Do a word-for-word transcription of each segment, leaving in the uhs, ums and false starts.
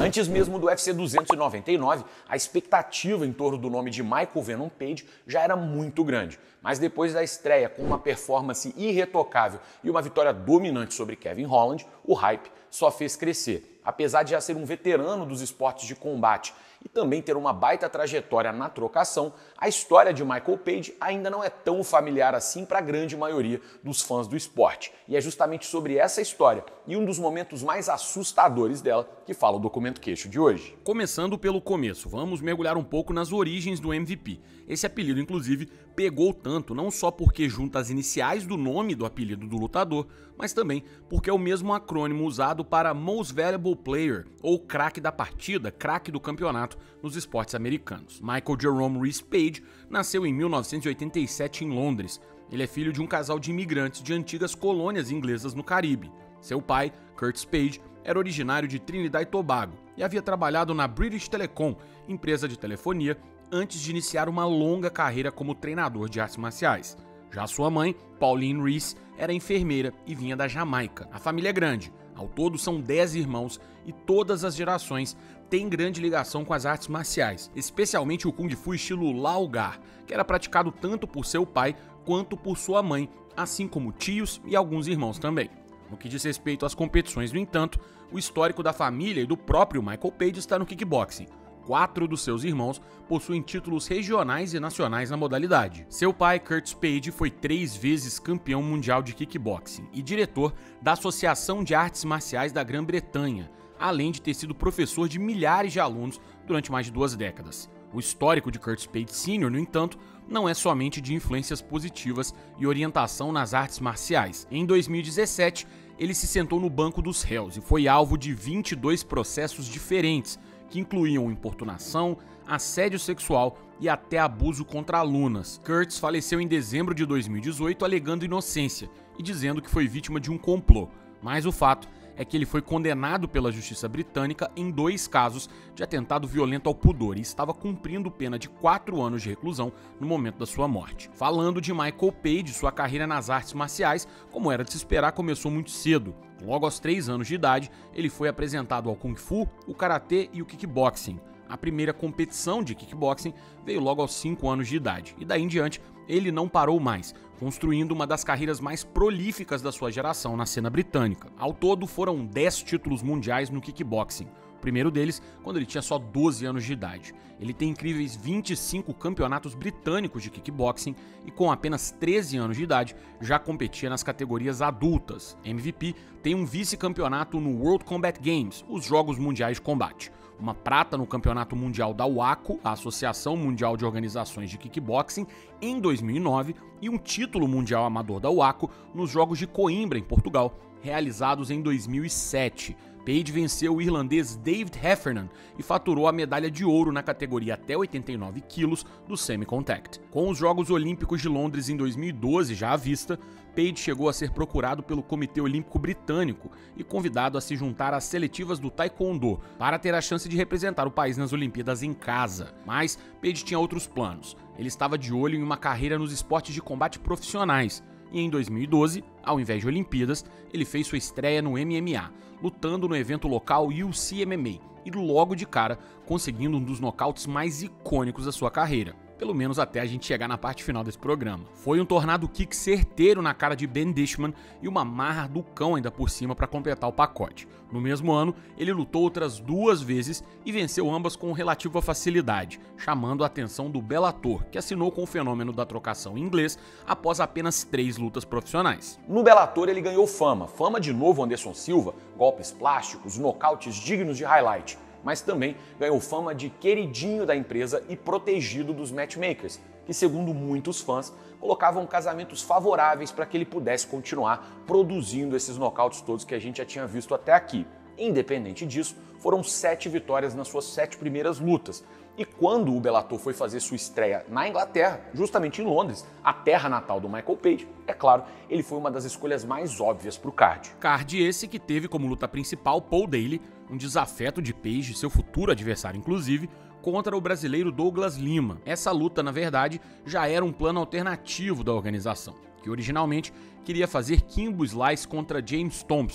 Antes mesmo do U F C duzentos e noventa e nove, a expectativa em torno do nome de Michael Venom Page já era muito grande. Mas depois da estreia com uma performance irretocável e uma vitória dominante sobre Kevin Holland, o hype só fez crescer. Apesar de já ser um veterano dos esportes de combate e também ter uma baita trajetória na trocação, a história de Michael Page ainda não é tão familiar assim para a grande maioria dos fãs do esporte. E é justamente sobre essa história e um dos momentos mais assustadores dela que fala o Documento Queixo de hoje. Começando pelo começo, vamos mergulhar um pouco nas origens do M V P. Esse apelido, inclusive, pegou tanto não só porque junta as iniciais do nome do apelido do lutador, mas também porque é o mesmo acrônimo usado para Most Valuable Player, ou craque da partida, craque do campeonato nos esportes americanos. Michael Jerome Reese Page nasceu em mil novecentos e oitenta e sete em Londres. Ele é filho de um casal de imigrantes de antigas colônias inglesas no Caribe. Seu pai, Curtis Page, era originário de Trinidad e Tobago e havia trabalhado na British Telecom, empresa de telefonia, antes de iniciar uma longa carreira como treinador de artes marciais. Já sua mãe, Pauline Reese, era enfermeira e vinha da Jamaica. A família é grande, ao todo são dez irmãos e todas as gerações têm grande ligação com as artes marciais, especialmente o Kung Fu estilo Lao Gar, que era praticado tanto por seu pai quanto por sua mãe, assim como tios e alguns irmãos também. No que diz respeito às competições, no entanto, o histórico da família e do próprio Michael Page está no kickboxing. Quatro dos seus irmãos possuem títulos regionais e nacionais na modalidade. Seu pai, Curtis Page, foi três vezes campeão mundial de kickboxing e diretor da Associação de Artes Marciais da Grã-Bretanha, além de ter sido professor de milhares de alunos durante mais de duas décadas. O histórico de Curtis Page Sênior, no entanto, não é somente de influências positivas e orientação nas artes marciais. Em dois mil e dezessete, ele se sentou no banco dos réus e foi alvo de vinte e dois processos diferentes, que incluíam importunação, assédio sexual e até abuso contra alunas. Curtis faleceu em dezembro de dois mil e dezoito alegando inocência e dizendo que foi vítima de um complô, mas o fato é que ele foi condenado pela justiça britânica em dois casos de atentado violento ao pudor e estava cumprindo pena de quatro anos de reclusão no momento da sua morte. Falando de Michael Page, sua carreira nas artes marciais, como era de se esperar, começou muito cedo. Logo aos três anos de idade, ele foi apresentado ao Kung Fu, o Karatê e o Kickboxing. A primeira competição de kickboxing veio logo aos cinco anos de idade, e daí em diante ele não parou mais, construindo uma das carreiras mais prolíficas da sua geração na cena britânica. Ao todo foram dez títulos mundiais no kickboxing, o primeiro deles quando ele tinha só doze anos de idade. Ele tem incríveis vinte e cinco campeonatos britânicos de kickboxing e com apenas treze anos de idade já competia nas categorias adultas. M V P tem um vice-campeonato no World Combat Games, os Jogos Mundiais de Combate, uma prata no Campeonato Mundial da U A C O, a Associação Mundial de Organizações de Kickboxing, em dois mil e nove e um título mundial amador da U A C O nos Jogos de Coimbra, em Portugal, realizados em dois mil e sete. Page venceu o irlandês David Heffernan e faturou a medalha de ouro na categoria até oitenta e nove quilos do semi-contact. Com os Jogos Olímpicos de Londres em dois mil e doze já à vista, Page chegou a ser procurado pelo Comitê Olímpico Britânico e convidado a se juntar às seletivas do Taekwondo para ter a chance de representar o país nas Olimpíadas em casa. Mas Page tinha outros planos. Ele estava de olho em uma carreira nos esportes de combate profissionais. E em dois mil e doze, ao invés de Olimpíadas, ele fez sua estreia no M M A, lutando no evento local U C M M A e logo de cara conseguindo um dos nocautes mais icônicos da sua carreira, pelo menos até a gente chegar na parte final desse programa. Foi um tornado kick certeiro na cara de Ben Dishman e uma marra do cão ainda por cima para completar o pacote. No mesmo ano, ele lutou outras duas vezes e venceu ambas com relativa facilidade, chamando a atenção do Bellator, que assinou com o fenômeno da trocação em inglês após apenas três lutas profissionais. No Bellator ele ganhou fama, fama de novo Anderson Silva, golpes plásticos, nocautes dignos de highlight, mas também ganhou fama de queridinho da empresa e protegido dos matchmakers, que segundo muitos fãs, colocavam casamentos favoráveis para que ele pudesse continuar produzindo esses nocautes todos que a gente já tinha visto até aqui. Independente disso, foram sete vitórias nas suas sete primeiras lutas. E quando o Bellator foi fazer sua estreia na Inglaterra, justamente em Londres, a terra natal do Michael Page, é claro, ele foi uma das escolhas mais óbvias para o card. Card esse que teve como luta principal Paul Daly, um desafeto de Page, seu futuro adversário inclusive, contra o brasileiro Douglas Lima. Essa luta, na verdade, já era um plano alternativo da organização, que originalmente queria fazer Kimbo Slice contra James Thompson,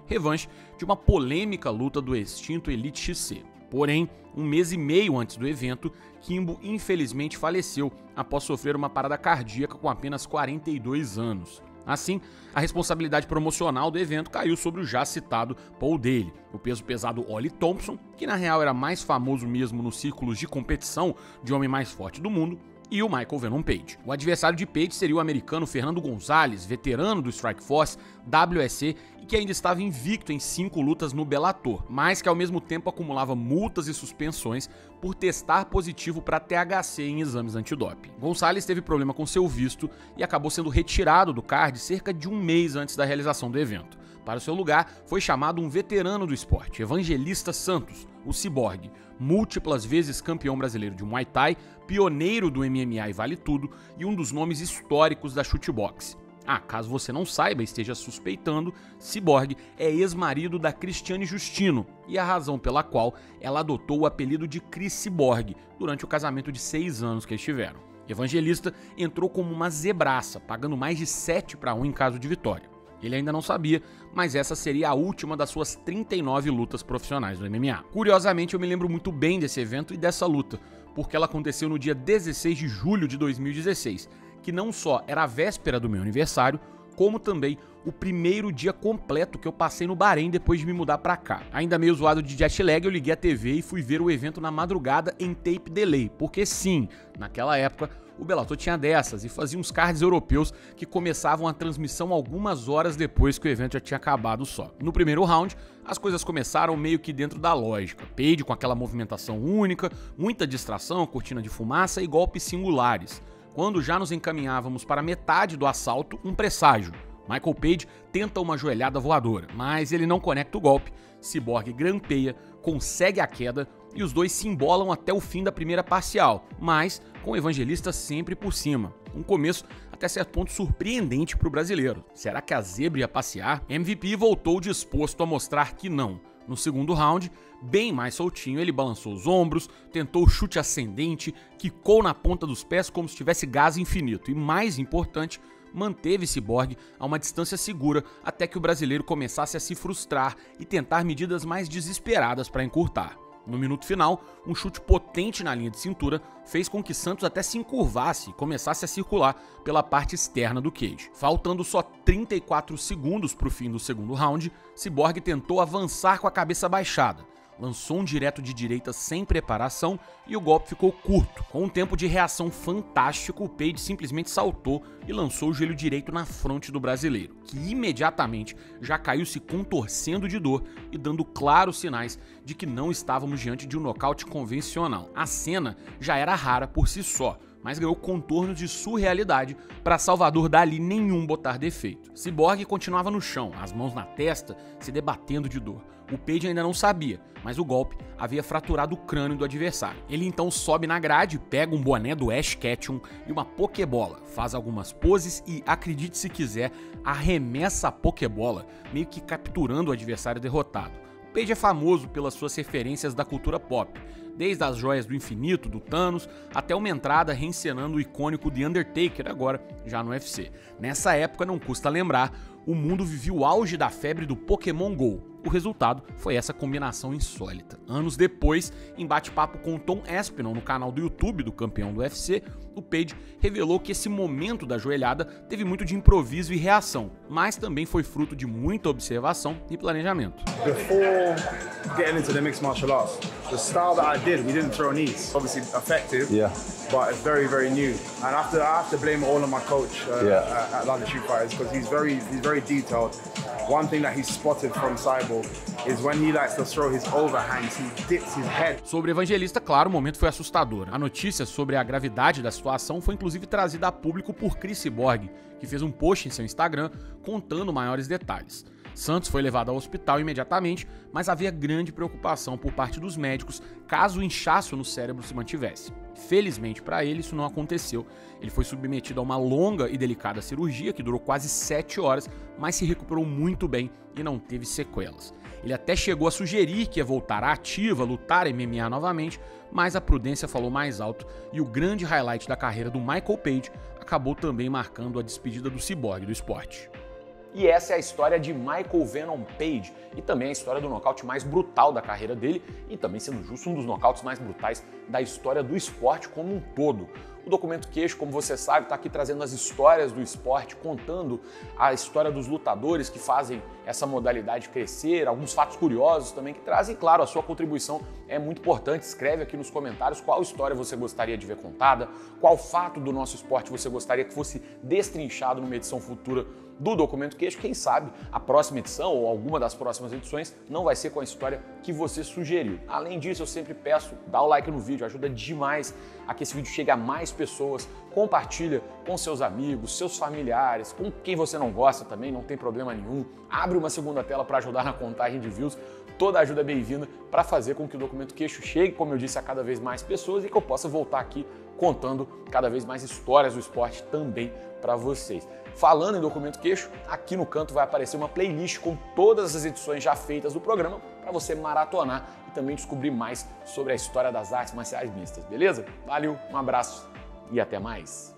revanche de uma polêmica luta do extinto Elite X C. Porém, um mês e meio antes do evento, Kimbo infelizmente faleceu após sofrer uma parada cardíaca com apenas quarenta e dois anos. Assim, a responsabilidade promocional do evento caiu sobre o já citado Paul Daly, o peso pesado Ollie Thompson, que na real era mais famoso mesmo nos círculos de competição de homem mais forte do mundo, e o Michael Venom Page. O adversário de Page seria o americano Fernando Gonzalez, veterano do Strikeforce, W E C, e que ainda estava invicto em cinco lutas no Bellator, mas que ao mesmo tempo acumulava multas e suspensões por testar positivo para T H C em exames antidoping. Gonzalez teve problema com seu visto e acabou sendo retirado do card cerca de um mês antes da realização do evento. Para o seu lugar, foi chamado um veterano do esporte, Evangelista Santos, o Cyborg, múltiplas vezes campeão brasileiro de Muay Thai, pioneiro do M M A e Vale Tudo e um dos nomes históricos da chutebox. Ah, caso você não saiba e esteja suspeitando, Cyborg é ex-marido da Cristiane Justino e a razão pela qual ela adotou o apelido de Cris Cyborg durante o casamento de seis anos que eles tiveram. Evangelista entrou como uma zebraça, pagando mais de sete para um em caso de vitória. Ele ainda não sabia, mas essa seria a última das suas trinta e nove lutas profissionais do M M A. Curiosamente, eu me lembro muito bem desse evento e dessa luta, porque ela aconteceu no dia dezesseis de julho de dois mil e dezesseis, que não só era a véspera do meu aniversário, como também o primeiro dia completo que eu passei no Bahrein depois de me mudar pra cá. Ainda meio zoado de jet lag, eu liguei a T V e fui ver o evento na madrugada em tape delay, porque sim, naquela época o Bellator tinha dessas e fazia uns cards europeus que começavam a transmissão algumas horas depois que o evento já tinha acabado só. No primeiro round, as coisas começaram meio que dentro da lógica. Page com aquela movimentação única, muita distração, cortina de fumaça e golpes singulares. Quando já nos encaminhávamos para metade do assalto, um presságio. Michael Page tenta uma joelhada voadora, mas ele não conecta o golpe. Cyborg grampeia, consegue a queda e os dois se embolam até o fim da primeira parcial, mas com o Evangelista sempre por cima. Um começo até certo ponto surpreendente para o brasileiro. Será que a zebra ia passear? M V P voltou disposto a mostrar que não. No segundo round, bem mais soltinho, ele balançou os ombros, tentou o chute ascendente, quicou na ponta dos pés como se tivesse gás infinito e, mais importante, manteve Cyborg a uma distância segura até que o brasileiro começasse a se frustrar e tentar medidas mais desesperadas para encurtar. No minuto final, um chute potente na linha de cintura fez com que Santos até se encurvasse e começasse a circular pela parte externa do cage. Faltando só trinta e quatro segundos para o fim do segundo round, Cyborg tentou avançar com a cabeça baixada. Lançou um direto de direita sem preparação e o golpe ficou curto. Com um tempo de reação fantástico, o Page simplesmente saltou e lançou o joelho direito na fronte do brasileiro, que imediatamente já caiu se contorcendo de dor e dando claros sinais de que não estávamos diante de um nocaute convencional. A cena já era rara por si só, mas ganhou contornos de surrealidade para Salvador Dalí nenhum botar defeito. Cyborg continuava no chão, as mãos na testa, se debatendo de dor. O Page ainda não sabia, mas o golpe havia fraturado o crânio do adversário. Ele então sobe na grade, pega um boné do Ash Ketchum e uma pokebola, faz algumas poses e, acredite se quiser, arremessa a pokebola, meio que capturando o adversário derrotado. O Page é famoso pelas suas referências da cultura pop, desde as joias do infinito, do Thanos, até uma entrada reencenando o icônico The Undertaker, agora já no U F C. Nessa época, não custa lembrar, o mundo vivia o auge da febre do Pokémon GO. O resultado foi essa combinação insólita. Anos depois, em bate-papo com Tom Aspinall no canal do YouTube do campeão do U F C, o Page revelou que esse momento da joelhada teve muito de improviso e reação, mas também foi fruto de muita observação e planejamento. Before getting into the mixed martial arts, the style that I did, we didn't throw knees. Obviously effective, yeah, but it's very, very new. And after I have to blame all on my coach uh, yeah. at, at London Shoot Fighters because he's very, he's very detailed. One thing that he spotted from Cyborg is when he likes to throw his overhands, he dips his head. Sobre Evangelista, claro, o momento foi assustador. A notícia sobre a gravidade da situação foi inclusive trazida a público por Cris Cyborg, que fez um post em seu Instagram contando maiores detalhes. Santos foi levado ao hospital imediatamente, mas havia grande preocupação por parte dos médicos caso o inchaço no cérebro se mantivesse. Felizmente para ele isso não aconteceu. Ele foi submetido a uma longa e delicada cirurgia que durou quase sete horas, mas se recuperou muito bem e não teve sequelas. Ele até chegou a sugerir que ia voltar à ativa, lutar M M A novamente, mas a prudência falou mais alto e o grande highlight da carreira do Michael Page acabou também marcando a despedida do Cyborg do esporte. E essa é a história de Michael Venom Page e também a história do nocaute mais brutal da carreira dele e também, sendo justo, um dos nocautes mais brutais da história do esporte como um todo. O Documento Queixo, como você sabe, está aqui trazendo as histórias do esporte, contando a história dos lutadores que fazem essa modalidade crescer, alguns fatos curiosos também que trazem, claro, a sua contribuição é muito importante. Escreve aqui nos comentários qual história você gostaria de ver contada, qual fato do nosso esporte você gostaria que fosse destrinchado numa edição futura do Documento Queixo. Quem sabe a próxima edição ou alguma das próximas edições não vai ser com a história que você sugeriu. Além disso, eu sempre peço, dá o like no vídeo, ajuda demais a que esse vídeo chegue a mais pessoas, compartilha com seus amigos, seus familiares, com quem você não gosta também, não tem problema nenhum. Abre uma segunda tela para ajudar na contagem de views. Toda ajuda é bem-vinda para fazer com que o Documento Queixo chegue, como eu disse, a cada vez mais pessoas e que eu possa voltar aqui contando cada vez mais histórias do esporte também para vocês. Falando em Documento Queixo, aqui no canto vai aparecer uma playlist com todas as edições já feitas do programa para você maratonar e também descobrir mais sobre a história das artes marciais mistas, beleza? Valeu, um abraço e até mais!